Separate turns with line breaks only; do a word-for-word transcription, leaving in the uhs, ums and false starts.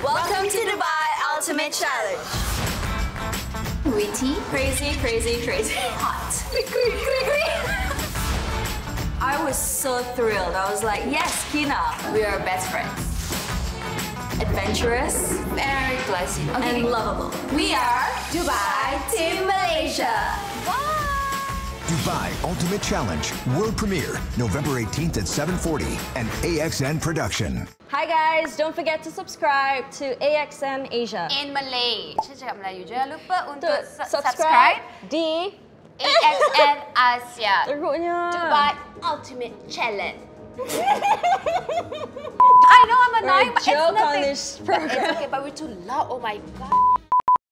Welcome to Dubai Ultimate Challenge.
Witty,
Crazy, crazy, crazy.
hot.
I was so thrilled. I was like, yes, Kina, we are best friends. Adventurous,
Very classy. Okay.
and lovable.
We are Dubai Team Malaysia.
Dubai Ultimate Challenge World Premiere November eighteenth at seven forty and A X N Production.
Hi guys, don't forget to subscribe to A X N Asia.
In Malay. Saya cakap Melayu. Jangan lupa untuk
To
su-
subscribe di
A X N Asia.
teruknya.
Dubai Ultimate Challenge. I know I'm annoying,
We're a
but it's
joke on
nothing.
this program.
It's okay, but we're too loud. Oh my god.